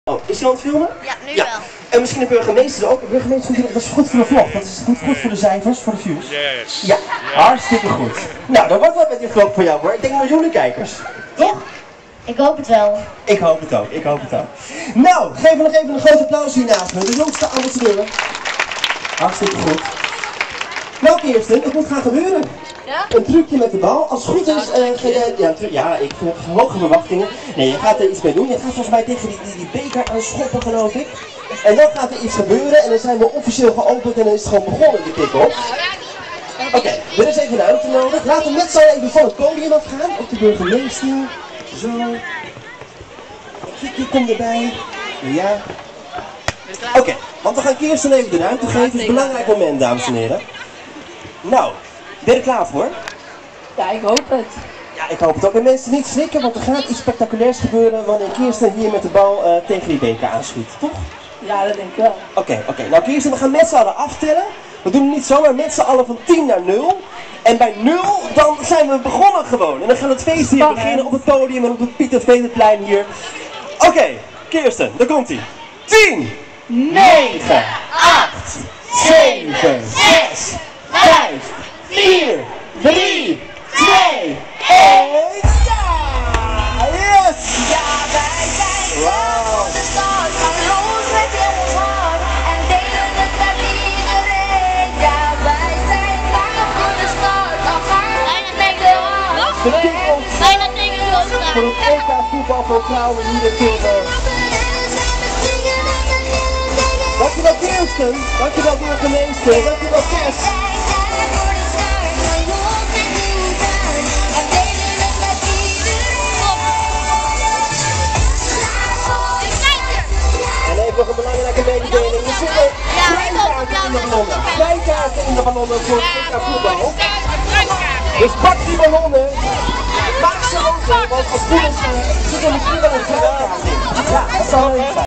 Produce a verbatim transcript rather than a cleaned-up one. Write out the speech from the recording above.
Oh, is hij aan het filmen? Ja, nu ja. wel. En misschien de burgemeester ook. De burgemeester vindt dat is goed voor de vlog. Dat is goed, goed voor de cijfers, voor de views. Yes. Ja, hartstikke goed. Nou, dat wordt wat met die vlog voor jou hoor. Ik denk miljoenen kijkers. Toch? Ik hoop het wel. Ik hoop het ook, ik hoop het ook. Nou, geef me nog even een groot applaus hier naast me. De jongste ambassadeur. Hartstikke goed. Nou Kirsten, het moet gaan gebeuren. Ja? Een trucje met de bal. Als het goed is, uh, ga je, ja, ja, ik heb hoge verwachtingen. Nee, je gaat er iets mee doen. Je gaat volgens mij tegen die, die, die beker aan schoppen, geloof ik. En dan gaat er iets gebeuren en dan zijn we officieel geopend en dan is het gewoon begonnen, de kick-off. Oké, okay, er is even ruimte nodig. Laten we met z'n allen even van het podium afgaan. Op de burgemeester. Zo. Kikkie komt erbij. Ja. Oké, okay, want we gaan Kirsten even de ruimte geven. Het is een belangrijk moment, dames en heren. Nou, ben je er klaar voor? Ja, ik hoop het. Ja, ik hoop het ook. En mensen niet schrikken, want er gaat iets spectaculairs gebeuren wanneer Kirsten hier met de bal uh, tegen die beker aanschiet, toch? Ja, dat denk ik wel. Oké, okay, oké. Okay. Nou Kirsten, we gaan met z'n allen aftellen. We doen het niet zomaar met z'n allen van tien naar nul. En bij nul, dan zijn we begonnen gewoon. En dan gaat het feest hier Spannend. beginnen op het podium en op het Pieter Velenplein hier. Oké, okay, Kirsten, daar komt ie. tien, negen, acht, zeven, zes, vijf, vier, drie, twee, één. Ja! Yes! Ja, wij zijn wow. de start, gaan los met heel ons hart en delen het met iedereen. Ja, wij zijn klaar voor de start, al gaan we met de hand. De kick-off Bijna tegen de hoofd. voor het E K voetbal voor vrouwen hier in Tilburg. Dankjewel Kirsten, dankjewel burgemeester, dankjewel Kes. En even nog een belangrijke mededeling. Er zitten vrijkaarten in de ballonnen. Vrijkaarten in de ballonnen voor het E K voetbal. Dus pak die ballonnen. Maak ze open, want als het goed is zit er misschien wel een vrijkaart in. Ja, dat zal leuk zijn.